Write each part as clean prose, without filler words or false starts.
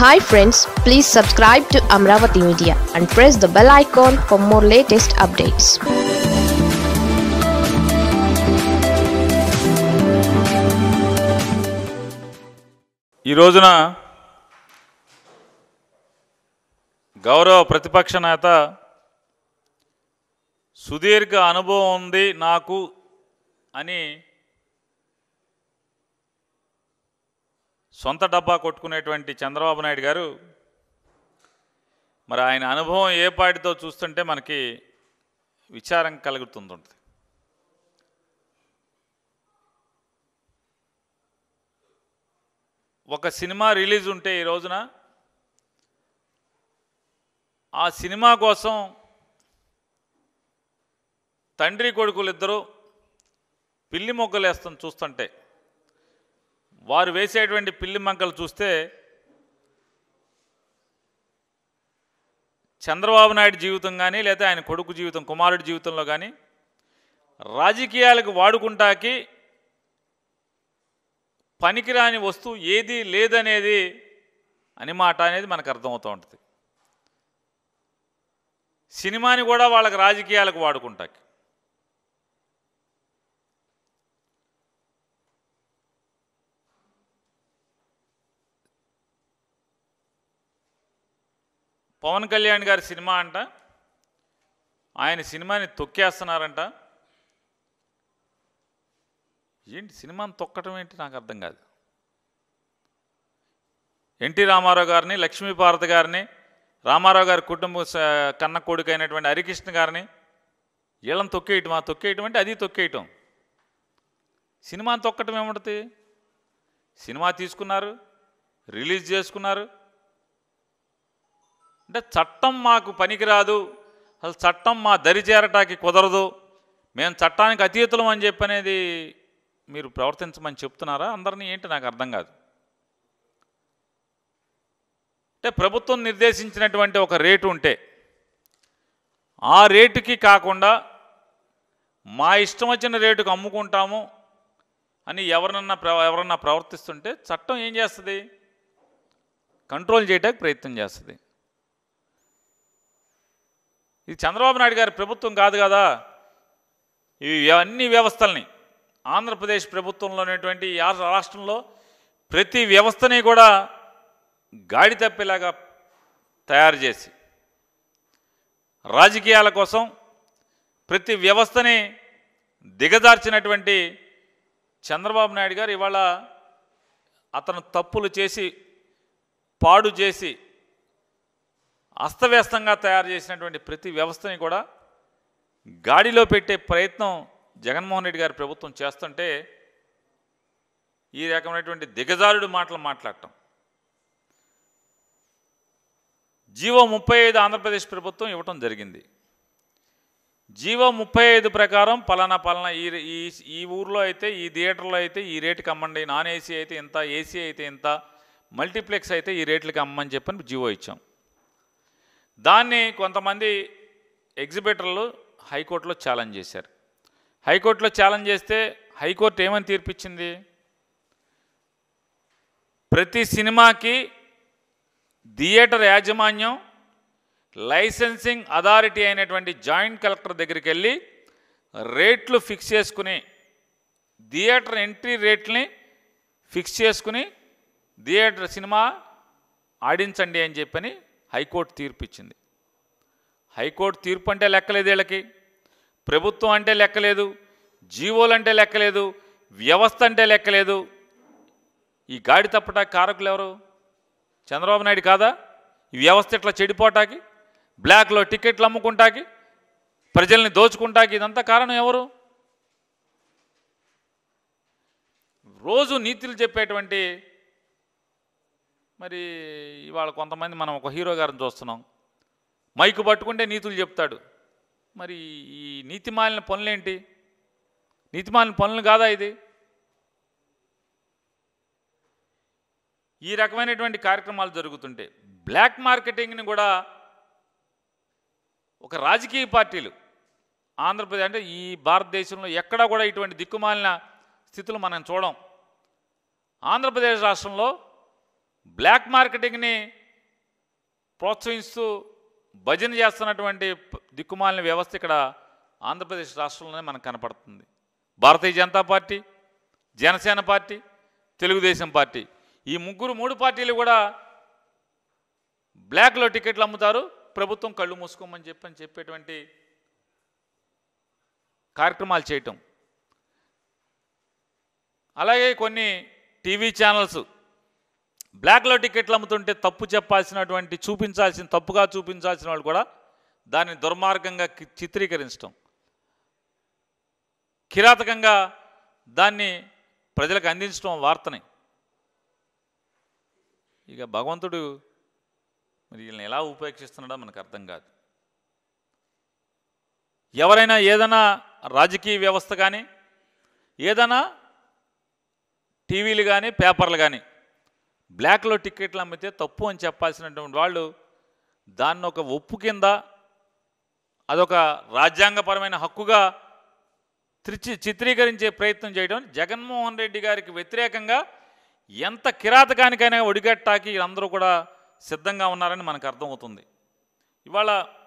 Hi friends, please subscribe to Amaravathi Media and press the bell icon for more latest updates. ఈ రోజున గౌరవ ప్రతిపక్ష నేత సుదీర్ఘ అనుభవం ఉంది నాకు అని సొంత డబ్బా కొట్టుకునేటువంటి చంద్రబాబు నాయుడు గారు మరి ఆయన అనుభవం ఏ పాటితో చూస్తుంటే మనకి విచారం కలుగుతుంది. ఒక సినిమా రిలీజ్ ఉంటే ఈ రోజున ఆ సినిమా కోసం తండ్రి కొడుకులు ఇద్దరు పిల్లి మొగ్గలు వేస్తాం చూస్తుంటే వారు వేసేటువంటి పిల్లి మొగ్గలు చూస్తే చంద్రబాబు నాయుడు జీవితం కానీ లేదా ఆయన కొడుకు జీవితం కుమారుడి జీవితంలో కానీ రాజకీయాలకు వాడుకుంటాకి పనికిరాని వస్తువు ఏది లేదనేది అని మాట అనేది మనకు అర్థమవుతూ ఉంటుంది. సినిమాని కూడా వాళ్ళకి రాజకీయాలకు వాడుకుంటాకి పవన్ కళ్యాణ్ గారి సినిమా అంట, ఆయన సినిమాని తొక్కేస్తున్నారంట. ఏంటి సినిమాని తొక్కటం ఏంటి నాకు అర్థం కాదు. ఎన్టీ రామారావు గారిని, లక్ష్మీపార్వతి గారిని, రామారావు గారి కుటుంబ కన్న కొడుకు అయినటువంటి హరికృష్ణ గారిని వీళ్ళని తొక్కేయటం. ఆ తొక్కేయటం అంటే అది తొక్కేయటం. సినిమాని తొక్కటం ఏముంటుంది? సినిమా తీసుకున్నారు, రిలీజ్ చేసుకున్నారు. అంటే చట్టం మాకు పనికిరాదు, అసలు చట్టం మా దరి చేరటానికి కుదరదు, మేము చట్టానికి అతీతులం అని చెప్పనేది మీరు ప్రవర్తించమని చెప్తున్నారా అందరినీ? ఏంటి నాకు అర్థం కాదు. అంటే ప్రభుత్వం నిర్దేశించినటువంటి ఒక రేటు ఉంటే ఆ రేటుకి కాకుండా మా ఇష్టం వచ్చిన రేటుకు అమ్ముకుంటాము అని ఎవరన్నా ప్రవర్తిస్తుంటే చట్టం ఏం చేస్తుంది? కంట్రోల్ చేయడానికి ప్రయత్నం చేస్తుంది. ఇది చంద్రబాబు నాయుడు గారి ప్రభుత్వం కాదు కదా. ఇవి అన్ని వ్యవస్థల్ని ఆంధ్రప్రదేశ్ ప్రభుత్వంలో ఉన్నటువంటి రాష్ట్రంలో ప్రతి వ్యవస్థని కూడా గాడి తప్పేలాగా తయారు చేసి రాజకీయాల కోసం ప్రతి వ్యవస్థని దిగజార్చినటువంటి చంద్రబాబు నాయుడు గారు ఇవాళ అతను తప్పులు చేసి పాడు చేసి అస్తవ్యస్తంగా తయారు చేసినటువంటి ప్రతి వ్యవస్థని కూడా గాడిలో పెట్టే ప్రయత్నం జగన్మోహన్ రెడ్డి గారి ప్రభుత్వం చేస్తుంటే ఈ రకమైనటువంటి దిగజారుడు మాటలు మాట్లాడటం. జీవో 35 ఆంధ్రప్రదేశ్ ప్రభుత్వం ఇవ్వటం జరిగింది. జీవో 35 ప్రకారం పలానా ఈ ఊర్లో అయితే, ఈ థియేటర్లో అయితే ఈ రేటుకి అమ్మండి, నాన్ ఏసీ అయితే ఇంత, ఏసీ అయితే ఇంత, మల్టీప్లెక్స్ అయితే ఈ రేట్లకి అమ్మని చెప్పని జీవో ఇచ్చాం. దాన్ని కొంతమంది ఎగ్జిబిటర్లు హైకోర్టులో ఛాలెంజ్ చేశారు. హైకోర్టులో ఛాలెంజ్ చేస్తే హైకోర్టు ఏమని తీర్పిచ్చింది? ప్రతి సినిమాకి థియేటర్ యాజమాన్యం లైసెన్సింగ్ అథారిటీ అయినటువంటి జాయింట్ కలెక్టర్ దగ్గరికి వెళ్ళి రేట్లు ఫిక్స్ చేసుకుని, థియేటర్ ఎంట్రీ రేట్ని ఫిక్స్ చేసుకుని థియేటర్ సినిమా ఆడించండి అని చెప్పని హైకోర్టు తీర్పు ఇచ్చింది. హైకోర్టు తీర్పు అంటే లెక్కలేదు వీళ్ళకి, ప్రభుత్వం అంటే లెక్కలేదు, జీవోలు అంటే లెక్కలేదు, వ్యవస్థ అంటే లెక్కలేదు. ఈ గాడి తప్పటానికి కారకులు ఎవరు? చంద్రబాబు నాయుడు కాదా? ఈ వ్యవస్థ ఇట్లా చెడిపోటాకి, బ్లాక్లో టికెట్లు అమ్ముకుంటాకి, ప్రజల్ని దోచుకుంటాకి ఇదంతా కారణం ఎవరు? రోజు నీతులు చెప్పేటువంటి మరి ఇవాళ కొంతమంది మనం ఒక హీరో గారిని చూస్తున్నాం, మైకు పట్టుకుంటే నీతులు చెప్తాడు. మరి ఈ నీతిమాలిన పనులేంటి? నీతిమాలిన పనులు కాదా ఇది? ఈ రకమైనటువంటి కార్యక్రమాలు జరుగుతుంటే బ్లాక్ మార్కెటింగ్ని కూడా ఒక రాజకీయ పార్టీలు ఆంధ్రప్రదేశ్ అంటే ఈ భారతదేశంలో ఎక్కడా కూడా ఇటువంటి దిక్కుమాలిన స్థితులు మనం చూడం. ఆంధ్రప్రదేశ్ రాష్ట్రంలో బ్లాక్ మార్కెటింగ్ని ప్రోత్సహిస్తూ భజన చేస్తున్నటువంటి దిక్కుమాలిన వ్యవస్థ ఇక్కడ ఆంధ్రప్రదేశ్ రాష్ట్రంలోనే మనకు కనపడుతుంది. Bharatiya Janata party, Janasena party, Telugu Desam party, ఈ మూడు పార్టీలు కూడా బ్లాక్లో టికెట్లు అమ్ముతారు, ప్రభుత్వం కళ్ళు మూసుకోమని చెప్పేటువంటి కార్యక్రమాలు చేయటం. అలాగే కొన్ని టీవీ ఛానల్స్ బ్లాక్లో టికెట్లు అమ్ముతుంటే తప్పుగా చూపించాల్సిన వాళ్ళు కూడా దాన్ని దుర్మార్గంగా చిత్రీకరించడం, కిరాతకంగా దాన్ని ప్రజలకు అందించడం వార్తని. ఇక భగవంతుడు మరి వీళ్ళని ఎలా ఉపేక్షిస్తున్నాడో మనకు అర్థం కాదు. ఎవరైనా ఏదైనా రాజకీయ వ్యవస్థ కానీ, ఏదైనా టీవీలు కానీ, పేపర్లు కానీ బ్లాక్లో టికెట్లు అమ్మితే తప్పు అని చెప్పాల్సినటువంటి వాళ్ళు దాన్ని ఒక ఒప్పు కింద, అదొక రాజ్యాంగపరమైన హక్కుగా చిత్రీకరించే ప్రయత్నం చేయడం జగన్మోహన్ రెడ్డి గారికి వ్యతిరేకంగా ఎంత కిరాతకానికైనా ఒడిగట్టాకి వీళ్ళందరూ కూడా సిద్ధంగా ఉన్నారని మనకు అర్థమవుతుంది. ఇవాళ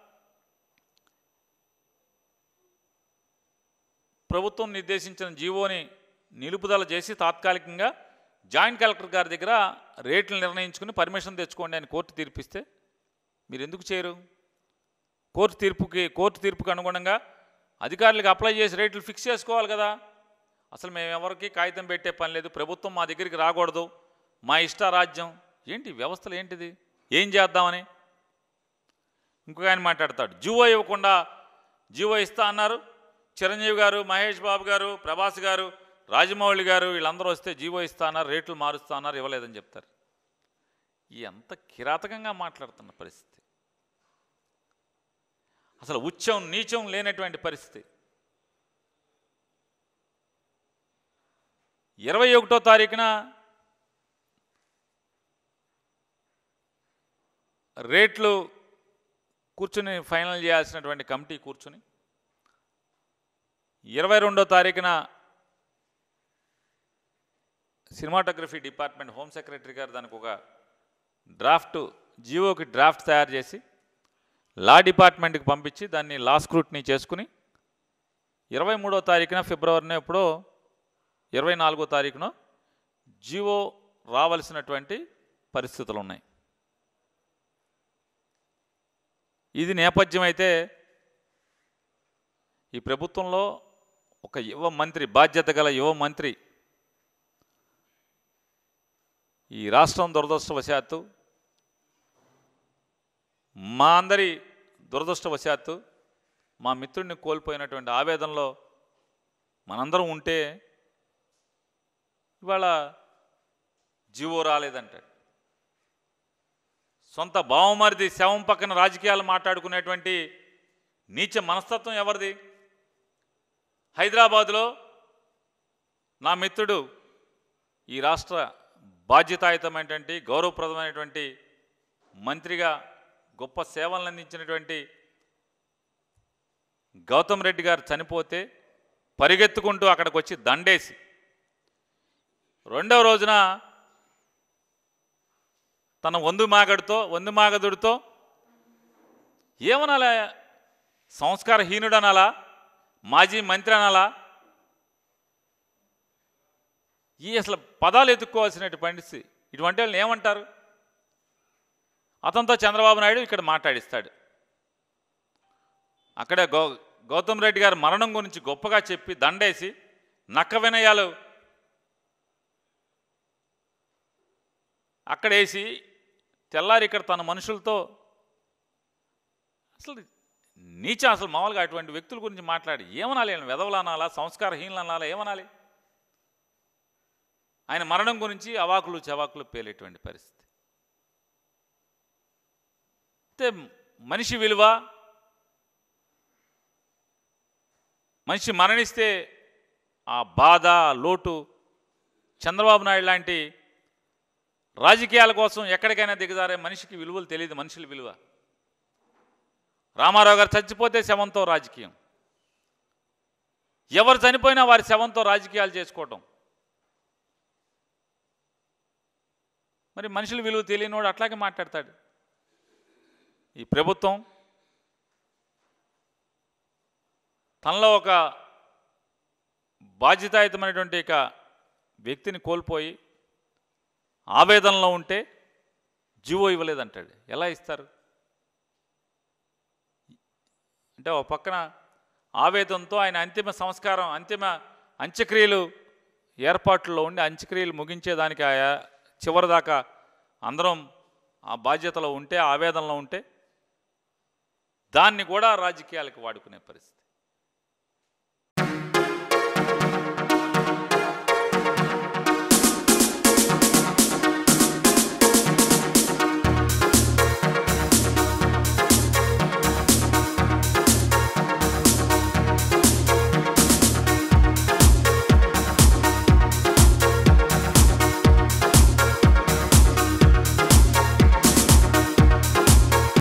ప్రభుత్వం నిర్దేశించిన జీవోని నిలుపుదల చేసి తాత్కాలికంగా జాయింట్ కలెక్టర్ గారి దగ్గర రేట్లు నిర్ణయించుకుని పర్మిషన్ తెచ్చుకోండి అని కోర్టు తీర్పిస్తే మీరు ఎందుకు చేయరు? కోర్టు తీర్పుకి అనుగుణంగా అధికారులకు అప్లై చేసి రేట్లు ఫిక్స్ చేసుకోవాలి కదా. అసలు మేము ఎవరికి కాగితం పెట్టే పని లేదు, ప్రభుత్వం మా దగ్గరికి రాకూడదు, మా ఇష్టారాజ్యం. ఏంటి వ్యవస్థలు ఏంటిది? ఏం చేద్దామని ఇంకొక ఆయన మాట్లాడతాడు. జీవో ఇవ్వకుండా జీవో ఇస్తా అన్నారు. చిరంజీవి గారు, మహేష్ బాబు గారు, ప్రభాస్ గారు, రాజమౌళి గారు వీళ్ళందరూ వస్తే జీవో ఇస్తా అన్నారు, రేట్లు మారుస్తా అన్నారు, ఇవ్వలేదని చెప్తారు. ఎంత కిరాతకంగా మాట్లాడుతున్న పరిస్థితి, అసలు ఉచ్చం నీచం లేనటువంటి పరిస్థితి. 21వ తారీఖున రేట్లు కూర్చుని ఫైనల్ చేయాల్సినటువంటి కమిటీ కూర్చుని 22వ తారీఖున సినిమాటోగ్రఫీ డిపార్ట్మెంట్ హోమ్ సెక్రటరీ గారు దానికి ఒక జీవోకి డ్రాఫ్ట్ తయారు చేసి లా డిపార్ట్మెంట్కి పంపించి దాన్ని లా స్క్రూటినీ చేసుకుని 23వ తారీఖున ఫిబ్రవరిలో ఎప్పుడో 24వ తారీఖున జీవో రావాల్సినటువంటి పరిస్థితులు ఉన్నాయి. ఇది నేపథ్యం అయితే ఈ ప్రభుత్వంలో ఒక యువ మంత్రి, బాధ్యత గల యువ మంత్రి, ఈ రాష్ట్రం దురదృష్టవశాత్తు, మా అందరి దురదృష్టవశాత్తు మా మిత్రుడిని కోల్పోయినటువంటి ఆవేదనలో మనందరం ఉంటే ఇవాళ జీవో రాలేదంటాడు. సొంత బావమరిది శవం పక్కన రాజకీయాలు మాట్లాడుకునేటువంటి నీచ మనస్తత్వం ఎవరిది? హైదరాబాదులో నా మిత్రుడు ఈ రాష్ట్ర బాధ్యతాయుతమైనటువంటి గౌరవప్రదమైనటువంటి మంత్రిగా గొప్ప సేవలను అందించినటువంటి గౌతమ్ రెడ్డి గారు చనిపోతే పరిగెత్తుకుంటూ అక్కడికి వచ్చి దండేసి రెండవ రోజున తన వందు మాగదుడితో ఏమనాలా? సంస్కారహీనుడు అనాలా? మాజీ మంత్రి అనాలా? ఈ అసలు పదాలు ఎత్తుక్కోవాల్సినటువంటి పరిస్థితి. ఇటువంటి వాళ్ళని ఏమంటారు? అతనితో చంద్రబాబు నాయుడు ఇక్కడ మాట్లాడిస్తాడు. అక్కడే గౌతమ్ రెడ్డి గారు మరణం గురించి గొప్పగా చెప్పి దండేసి నక్క వినయాలు అక్కడేసి తెల్లారి ఇక్కడ తన మనుషులతో అసలు అసలు మామూలుగా అటువంటి వ్యక్తుల గురించి మాట్లాడి ఏమనాలి? వెధవలు అనాలా? సంస్కారహీనులు అనాలా? ఏమనాలి? ఆయన మరణం గురించి అవాకులు చవాకులు పేలేటువంటి పరిస్థితి. అయితే మనిషి విలువ, మనిషి మరణిస్తే ఆ బాధ, లోటు చంద్రబాబు నాయుడు లాంటి రాజకీయాల కోసం ఎక్కడికైనా దిగజారే మనిషికి విలువలు తెలియదు. మనుషుల విలువ. రామారావు గారు చచ్చిపోతే శవంతో రాజకీయం, ఎవరు చనిపోయినా వారి శవంతో రాజకీయాలు చేసుకోవటం. మరి మనుషుల విలువ తెలియనివాడు అట్లాగే మాట్లాడతాడు. ఈ ప్రభుత్వం తనలో ఒక బాధ్యతాయుతమైనటువంటి ఇక వ్యక్తిని కోల్పోయి ఆవేదనలో ఉంటే జీవో ఇవ్వలేదంటాడు. ఎలా ఇస్తారు? అంటే ఒక పక్కన ఆవేదనతో ఆయన అంతిమ సంస్కారం, అంతిమ అంత్యక్రియలు ఏర్పాట్లలో ఉండి అంత్యక్రియలు ముగించేదానికి చివరిదాకా అందరం ఆ బాధ్యతలో ఉంటే, ఆవేదనలో ఉంటే దాన్ని కూడా రాజకీయాలకు వాడుకునే పరిస్థితి.